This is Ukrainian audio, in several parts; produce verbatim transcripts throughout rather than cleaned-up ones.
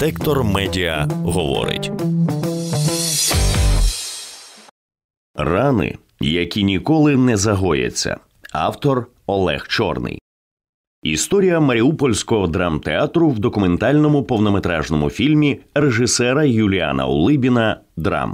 Вектор Медіа говорить. Рани, які ніколи не загояться. Автор Олег Чорний. Історія Маріупольського драмтеатру в документальному повнометражному фільмі режисера Юліана Улибіна «Драм».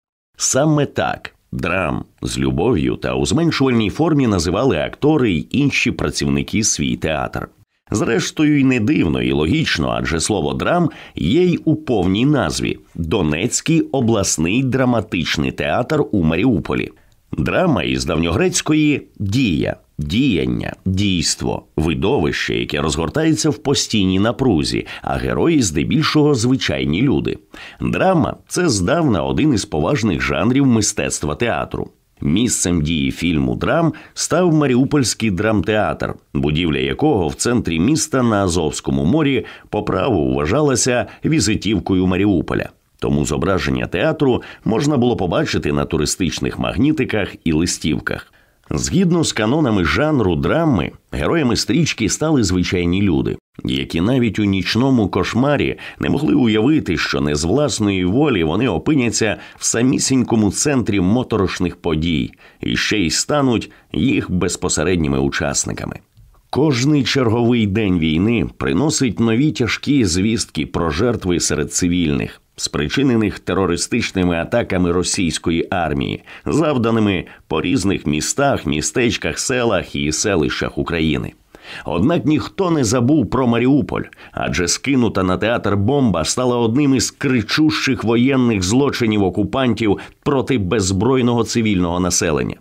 Саме так «Драм» з любов'ю та у зменшувальній формі називали актори й інші працівники свій театр. Зрештою, й не дивно, і логічно, адже слово «драм» є й у повній назві – Донецький обласний драматичний театр у Маріуполі. Драма із давньогрецької «дія», діяння, дійство, видовище, яке розгортається в постійній напрузі, а герої здебільшого звичайні люди. Драма – це здавна один із поважних жанрів мистецтва театру. Місцем дії фільму «Драм» став Маріупольський драмтеатр, будівля якого в центрі міста на Азовському морі по праву вважалася візитівкою Маріуполя. Тому зображення театру можна було побачити на туристичних магнітиках і листівках. Згідно з канонами жанру драми, героями стрічки стали звичайні люди, які навіть у нічному кошмарі не могли уявити, що не з власної волі вони опиняться в самісінькому центрі моторошних подій і ще й стануть їх безпосередніми учасниками. Кожний черговий день війни приносить нові тяжкі звістки про жертви серед цивільних, спричинених терористичними атаками російської армії, завданими по різних містах, містечках, селах і селищах України. Однак ніхто не забув про Маріуполь, адже скинута на театр бомба стала одним із кричущих воєнних злочинів окупантів проти беззбройного цивільного населення.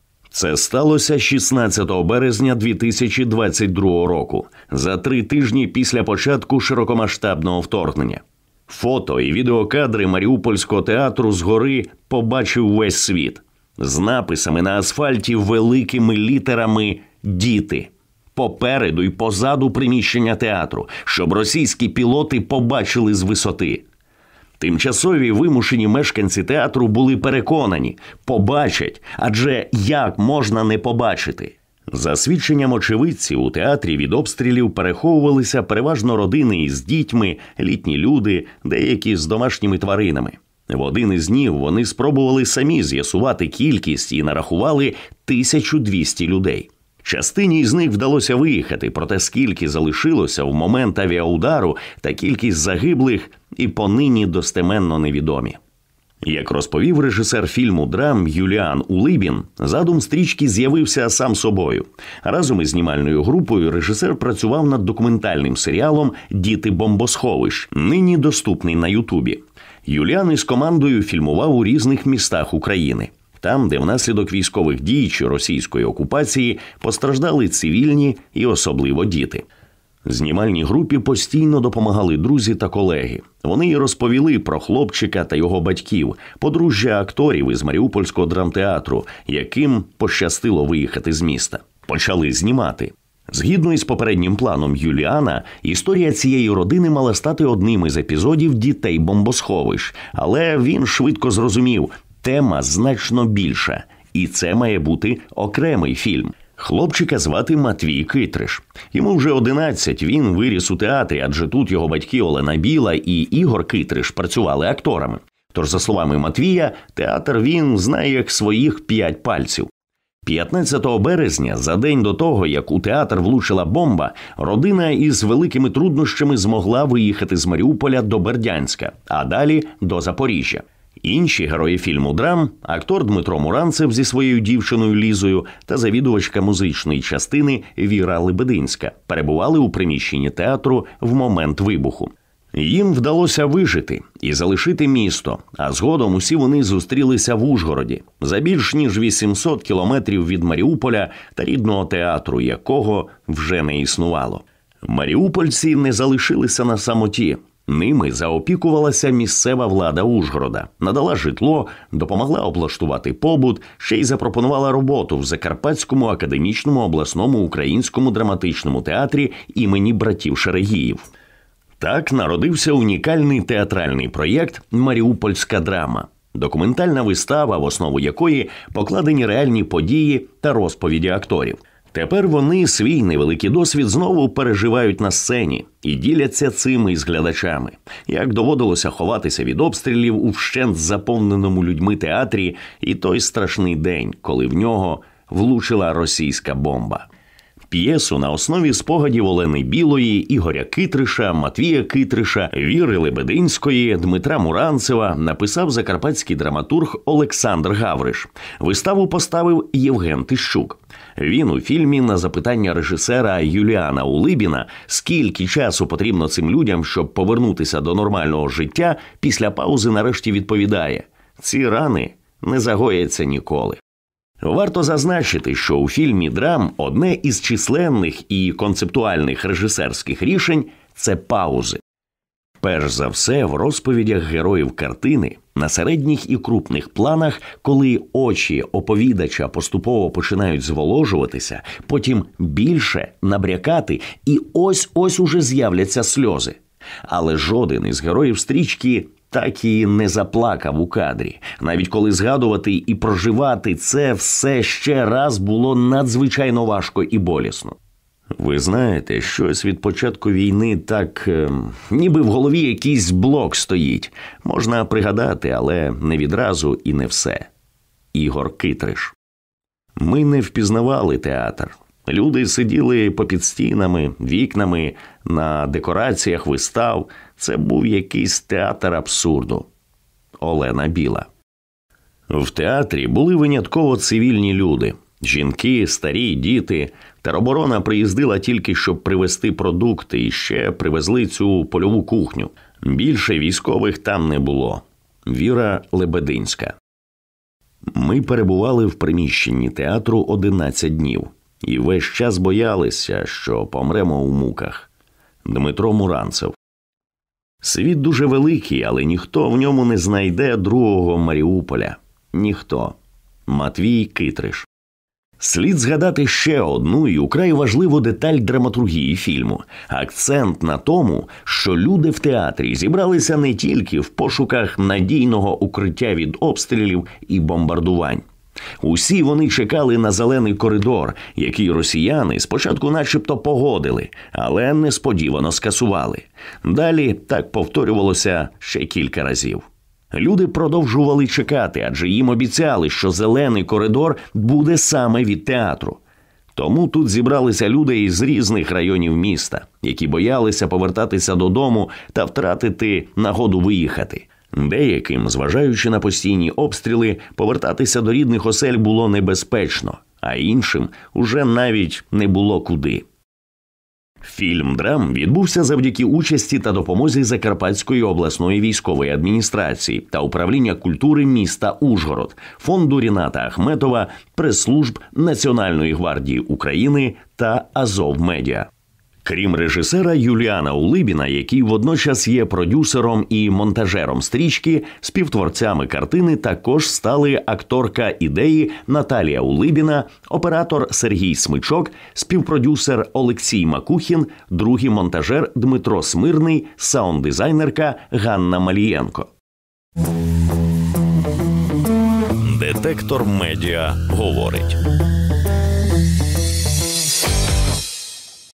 Це сталося шістнадцятого березня дві тисячі двадцять другого року, за три тижні після початку широкомасштабного вторгнення. Фото і відеокадри Маріупольського театру згори побачив весь світ. З написами на асфальті великими літерами «Діти». Попереду й позаду приміщення театру, щоб російські пілоти побачили з висоти. Тимчасові вимушені мешканці театру були переконані – побачать, адже як можна не побачити? За свідченням очевидців, у театрі від обстрілів переховувалися переважно родини із дітьми, літні люди, деякі з домашніми тваринами. В один із днів вони спробували самі з'ясувати кількість і нарахували тисячу двісті людей. Частині із них вдалося виїхати, проте скільки залишилося в момент авіаудару та кількість загиблих і понині достеменно невідомі. Як розповів режисер фільму «Драм» Юліан Улибін, задум стрічки з'явився сам собою. Разом із знімальною групою режисер працював над документальним серіалом «Діти бомбосховищ», нині доступний на Ютубі. Юліан із командою фільмував у різних містах України. Там, де внаслідок військових дій чи російської окупації постраждали цивільні і особливо діти. Знімальній групі постійно допомагали друзі та колеги. Вони й розповіли про хлопчика та його батьків, подружжя акторів із Маріупольського драмтеатру, яким пощастило виїхати з міста. Почали знімати. Згідно із попереднім планом Юліана, історія цієї родини мала стати одним із епізодів «Дітей бомбосховищ», але він швидко зрозумів – тема значно більша, і це має бути окремий фільм. Хлопчика звати Матвій Китриш. Йому вже одинадцять, він виріс у театрі, адже тут його батьки Олена Біла і Ігор Китриш працювали акторами. Тож, за словами Матвія, театр він знає як своїх п'ять пальців. п'ятнадцятого березня, за день до того, як у театр влучила бомба, родина із великими труднощами змогла виїхати з Маріуполя до Бердянська, а далі до Запоріжжя. Інші герої фільму «Драм» – актор Дмитро Муранцев зі своєю дівчиною Лізою та завідувачка музичної частини Віра Лебединська – перебували у приміщенні театру в момент вибуху. Їм вдалося вижити і залишити місто, а згодом усі вони зустрілися в Ужгороді, за більш ніж вісімсот кілометрів від Маріуполя та рідного театру, якого вже не існувало. Маріупольці не залишилися на самоті. Ними заопікувалася місцева влада Ужгорода, надала житло, допомогла облаштувати побут, ще й запропонувала роботу в Закарпатському академічному обласному українському драматичному театрі імені братів Шерегіїв. Так народився унікальний театральний проєкт «Маріупольська драма». Документальна вистава, в основу якої покладені реальні події та розповіді акторів. Тепер вони свій невеликий досвід знову переживають на сцені і діляться цим із глядачами. Як доводилося ховатися від обстрілів у вщент заповненому людьми театрі і той страшний день, коли в нього влучила російська бомба. П'єсу на основі спогадів Олени Білої, Ігоря Китриша, Матвія Китриша, Віри Лебединської, Дмитра Муранцева написав закарпатський драматург Олександр Гавриш. Виставу поставив Євген Тищук. Він у фільмі на запитання режисера Юліана Улибіна, скільки часу потрібно цим людям, щоб повернутися до нормального життя, після паузи нарешті відповідає: «Ці рани не загояться ніколи». Варто зазначити, що у фільмі «Драм» одне із численних і концептуальних режисерських рішень – це паузи. Перш за все, в розповідях героїв картини, на середніх і крупних планах, коли очі оповідача поступово починають зволожуватися, потім більше набрякати, і ось-ось уже з'являться сльози. Але жоден із героїв стрічки так і не заплакав у кадрі. Навіть коли згадувати і проживати це все ще раз було надзвичайно важко і болісно. Ви знаєте, щось від початку війни так, е, ніби в голові якийсь блок стоїть. Можна пригадати, але не відразу і не все. Ігор Китриш. Ми не впізнавали театр. Люди сиділи попід стінами, вікнами, на декораціях вистав. Це був якийсь театр абсурду. Олена Біла. В театрі були винятково цивільні люди. Жінки, старі, діти. Тероборона приїздила тільки, щоб привезти продукти, і ще привезли цю польову кухню. Більше військових там не було. Віра Лебединська. Ми перебували в приміщенні театру одинадцять днів. І весь час боялися, що помремо у муках. Дмитро Муранцев. Світ дуже великий, але ніхто в ньому не знайде другого Маріуполя. Ніхто. Матвій Китриш. Слід згадати ще одну і украй важливу деталь драматургії фільму. Акцент на тому, що люди в театрі зібралися не тільки в пошуках надійного укриття від обстрілів і бомбардувань. Усі вони чекали на зелений коридор, який росіяни спочатку начебто погодили, але несподівано скасували. Далі так повторювалося ще кілька разів. Люди продовжували чекати, адже їм обіцяли, що зелений коридор буде саме від театру. Тому тут зібралися люди із різних районів міста, які боялися повертатися додому та втратити нагоду виїхати. Деяким, зважаючи на постійні обстріли, повертатися до рідних осель було небезпечно, а іншим уже навіть не було куди. Фільм «Драм» відбувся завдяки участі та допомозі Закарпатської обласної військової адміністрації та управління культури міста Ужгород, фонду Ріната Ахметова, прес-служб Національної гвардії України та Азов Медіа. Крім режисера Юліана Улибіна, який водночас є продюсером і монтажером стрічки, співтворцями картини також стали акторка ідеї Наталія Улибіна, оператор Сергій Смичок, співпродюсер Олексій Макухін, другий монтажер Дмитро Смирний, саунд-дизайнерка Ганна Малієнко. Детектор Медіа говорить.